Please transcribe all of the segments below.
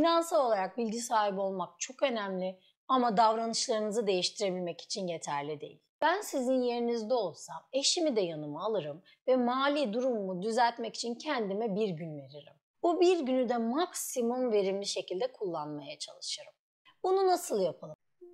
Finansal olarak bilgi sahibi olmak çok önemli ama davranışlarınızı değiştirebilmek için yeterli değil. Ben sizin yerinizde olsam eşimi de yanıma alırım ve mali durumumu düzeltmek için kendime bir gün veririm. Bu bir günü de maksimum verimli şekilde kullanmaya çalışırım. Bunu nasıl yapalım?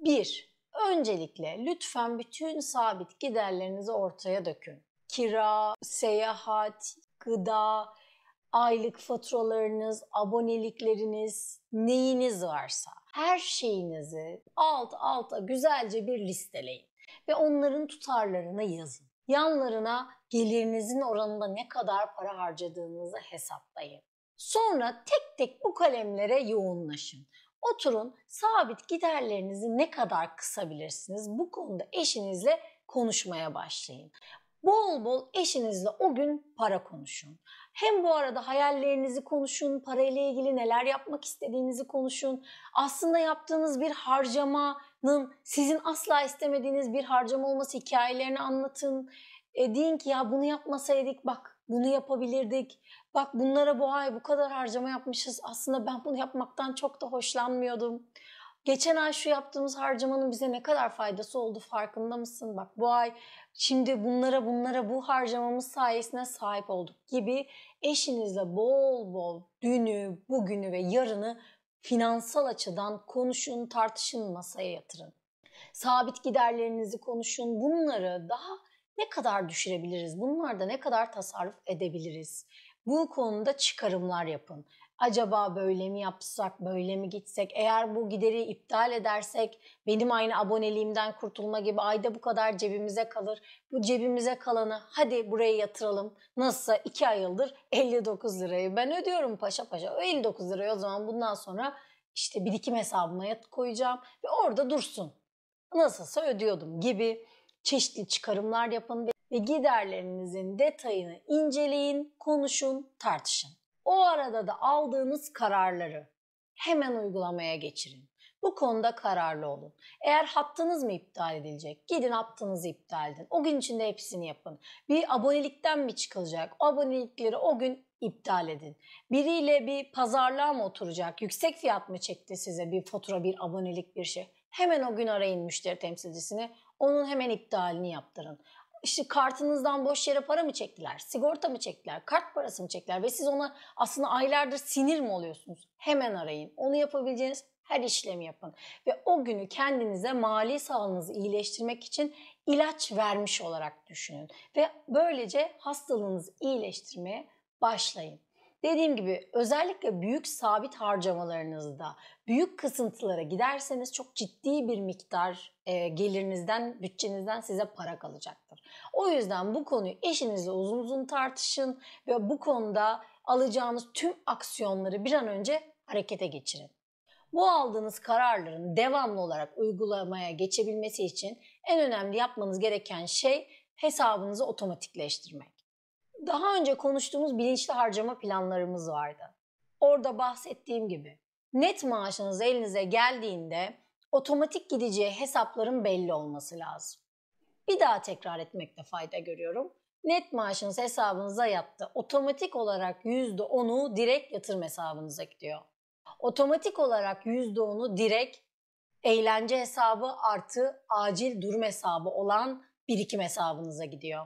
1. Öncelikle lütfen bütün sabit giderlerinizi ortaya dökün. Kira, seyahat, gıda, aylık faturalarınız, abonelikleriniz, neyiniz varsa her şeyinizi alt alta güzelce bir listeleyin ve onların tutarlarını yazın. Yanlarına gelirinizin oranında ne kadar para harcadığınızı hesaplayın. Sonra tek tek bu kalemlere yoğunlaşın. Oturun, sabit giderlerinizi ne kadar kısabilirsiniz? Bu konuda eşinizle konuşmaya başlayın. Bol bol eşinizle o gün para konuşun. Hem bu arada hayallerinizi konuşun, parayla ilgili neler yapmak istediğinizi konuşun. Aslında yaptığınız bir harcamanın sizin asla istemediğiniz bir harcama olması hikayelerini anlatın. Deyin ki ya bunu yapmasaydık bak bunu yapabilirdik. Bak bunlara bu ay bu kadar harcama yapmışız. Aslında ben bunu yapmaktan çok da hoşlanmıyordum. Geçen ay şu yaptığımız harcamanın bize ne kadar faydası oldu farkında mısın? Bak bu ay şimdi bunlara bu harcamamız sayesinde sahip olduk gibi eşinizle bol bol dünü, bugünü ve yarını finansal açıdan konuşun, tartışın, masaya yatırın. Sabit giderlerinizi konuşun. Bunları daha ne kadar düşürebiliriz? Bunlarda ne kadar tasarruf edebiliriz? Bu konuda çıkarımlar yapın. Acaba böyle mi yapsak, böyle mi gitsek? Eğer bu gideri iptal edersek benim aynı aboneliğimden kurtulma gibi ayda bu kadar cebimize kalır. Bu cebimize kalanı hadi buraya yatıralım. Nasılsa 2 aydır 59 lirayı ben ödüyorum paşa paşa. O 59 lirayı o zaman bundan sonra işte birikim hesabıma koyacağım ve orada dursun. Nasılsa ödüyordum gibi çeşitli çıkarımlar yapın ve giderlerinizin detayını inceleyin, konuşun, tartışın. O arada da aldığınız kararları hemen uygulamaya geçirin. Bu konuda kararlı olun. Eğer hattınız mı iptal edilecek? Gidin hattınızı iptal edin. O gün içinde hepsini yapın. Bir abonelikten mi çıkılacak? O abonelikleri o gün iptal edin. Biriyle bir pazarlığa mı oturacak? Yüksek fiyat mı çekti size bir fatura, bir abonelik, bir şey? Hemen o gün arayın müşteri temsilcisini. Onun hemen iptalini yaptırın. İşte kartınızdan boş yere para mı çektiler? Sigorta mı çektiler? Kart parası mı çektiler? Ve siz ona aslında aylardır sinir mi oluyorsunuz? Hemen arayın. Onu yapabileceğiniz her işlemi yapın. Ve o günü kendinize mali sağlığınızı iyileştirmek için ilaç vermiş olarak düşünün. Ve böylece hastalığınızı iyileştirmeye başlayın. Dediğim gibi özellikle büyük sabit harcamalarınızda büyük kısıntılara giderseniz çok ciddi bir miktar gelirinizden, bütçenizden size para kalacaktır. O yüzden bu konuyu eşinizle uzun uzun tartışın ve bu konuda alacağınız tüm aksiyonları bir an önce harekete geçirin. Bu aldığınız kararların devamlı olarak uygulamaya geçebilmesi için en önemli yapmanız gereken şey hesabınızı otomatikleştirmek. Daha önce konuştuğumuz bilinçli harcama planlarımız vardı. Orada bahsettiğim gibi net maaşınız elinize geldiğinde otomatik gideceği hesapların belli olması lazım. Bir daha tekrar etmekte fayda görüyorum. Net maaşınız hesabınıza yattı. Otomatik olarak %10'u direkt yatırım hesabınıza gidiyor. Otomatik olarak %10'u direkt eğlence hesabı artı acil durum hesabı olan birikim hesabınıza gidiyor.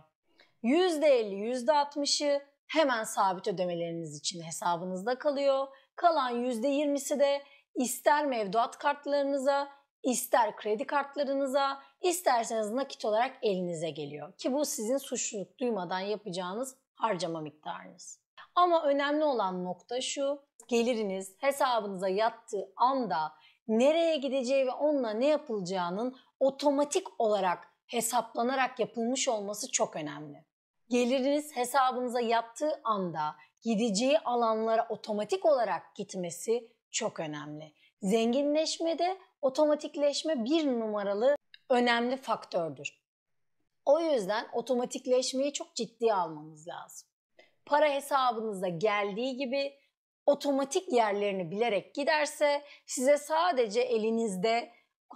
%50, %60'ı hemen sabit ödemeleriniz için hesabınızda kalıyor. Kalan %20'si de ister mevduat kartlarınıza, ister kredi kartlarınıza, isterseniz nakit olarak elinize geliyor. Ki bu sizin suçluluk duymadan yapacağınız harcama miktarınız. Ama önemli olan nokta şu, geliriniz hesabınıza yattığı anda nereye gideceği ve onunla ne yapılacağının otomatik olarak hesaplanarak yapılmış olması çok önemli. Geliriniz hesabınıza yattığı anda gideceği alanlara otomatik olarak gitmesi çok önemli. Zenginleşmede otomatikleşme bir numaralı önemli faktördür. O yüzden otomatikleşmeyi çok ciddiye almanız lazım. Para hesabınıza geldiği gibi otomatik yerlerini bilerek giderse size sadece elinizde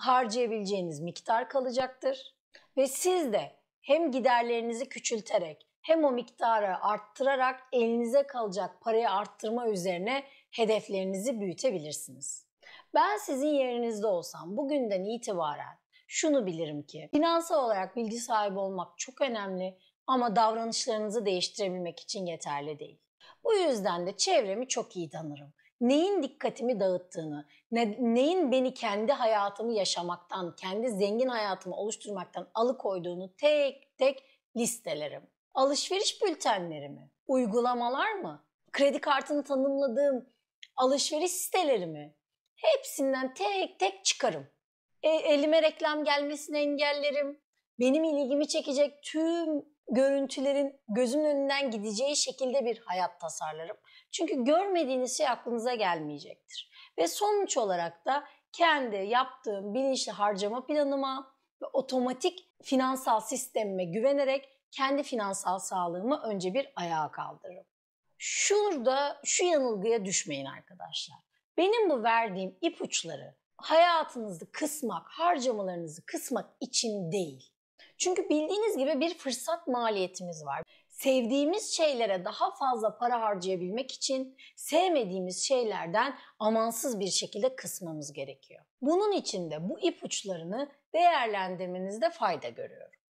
harcayabileceğiniz miktar kalacaktır. Ve siz de hem giderlerinizi küçülterek hem o miktarı arttırarak elinize kalacak parayı arttırma üzerine hedeflerinizi büyütebilirsiniz. Ben sizin yerinizde olsam bugünden itibaren şunu bilirim ki finansal olarak bilgi sahibi olmak çok önemli ama davranışlarınızı değiştirebilmek için yeterli değil. Bu yüzden de çevremi çok iyi tanırım. Neyin dikkatimi dağıttığını, neyin beni kendi hayatımı yaşamaktan, kendi zengin hayatımı oluşturmaktan alıkoyduğunu tek tek listelerim. Alışveriş bültenleri mi? Uygulamalar mı? Kredi kartını tanımladığım alışveriş siteleri mi? Hepsinden tek tek çıkarım. Elime reklam gelmesini engellerim. Benim ilgimi çekecek tüm görüntülerin gözümün önünden gideceği şekilde bir hayat tasarlarım. Çünkü görmediğiniz şey aklınıza gelmeyecektir. Ve sonuç olarak da kendi yaptığım bilinçli harcama planıma ve otomatik finansal sistemime güvenerek kendi finansal sağlığımı önce bir ayağa kaldırırım. Şurada şu yanılgıya düşmeyin arkadaşlar. Benim bu verdiğim ipuçları hayatınızı kısmak, harcamalarınızı kısmak için değil. Çünkü bildiğiniz gibi bir fırsat maliyetimiz var. Sevdiğimiz şeylere daha fazla para harcayabilmek için sevmediğimiz şeylerden amansız bir şekilde kısmamız gerekiyor. Bunun için de bu ipuçlarını değerlendirmenizde fayda görüyorum.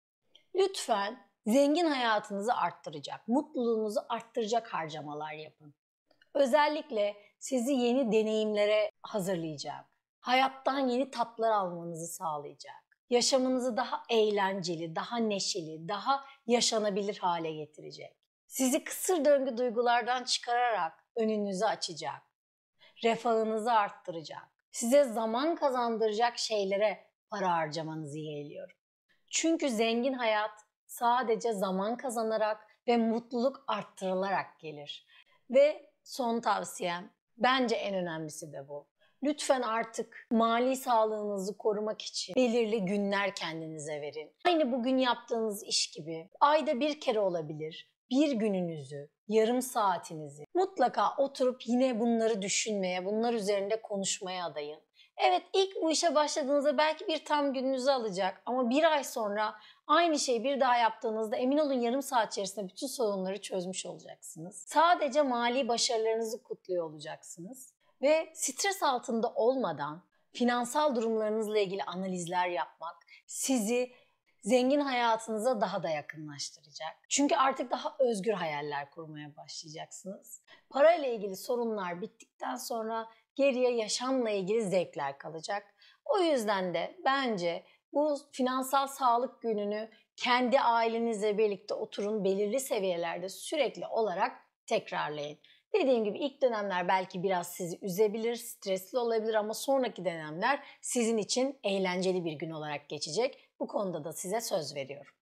Lütfen zengin hayatınızı arttıracak, mutluluğunuzu arttıracak harcamalar yapın. Özellikle sizi yeni deneyimlere hazırlayacak, hayattan yeni tatlar almanızı sağlayacak, yaşamınızı daha eğlenceli, daha neşeli, daha yaşanabilir hale getirecek. Sizi kısır döngü duygulardan çıkararak önünüzü açacak, refahınızı arttıracak, size zaman kazandıracak şeylere para harcamanızı yeğliyorum. Çünkü zengin hayat sadece zaman kazanarak ve mutluluk arttırılarak gelir. Ve son tavsiyem, bence en önemlisi de bu. Lütfen artık mali sağlığınızı korumak için belirli günler kendinize verin. Aynı bugün yaptığınız iş gibi ayda bir kere olabilir. Bir gününüzü, yarım saatinizi mutlaka oturup yine bunları düşünmeye, bunlar üzerinde konuşmaya adayın. Evet, ilk bu işe başladığınızda belki bir tam gününüzü alacak ama bir ay sonra aynı şeyi bir daha yaptığınızda emin olun yarım saat içerisinde bütün sorunları çözmüş olacaksınız. Sadece mali başarılarınızı kutluyor olacaksınız. Ve stres altında olmadan finansal durumlarınızla ilgili analizler yapmak sizi zengin hayatınıza daha da yakınlaştıracak. Çünkü artık daha özgür hayaller kurmaya başlayacaksınız. Parayla ilgili sorunlar bittikten sonra geriye yaşamla ilgili zevkler kalacak. O yüzden de bence bu finansal sağlık gününü kendi ailenizle birlikte oturun, belirli seviyelerde sürekli olarak tekrarlayın. Dediğim gibi ilk dönemler belki biraz sizi üzebilir, stresli olabilir ama sonraki dönemler sizin için eğlenceli bir gün olarak geçecek. Bu konuda da size söz veriyorum.